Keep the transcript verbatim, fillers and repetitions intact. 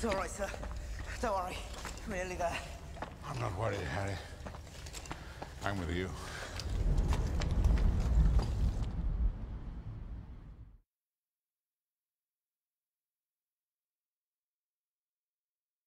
It's all right, sir. Don't worry. I'm nearly there. I'm not worried, Harry. I'm with you.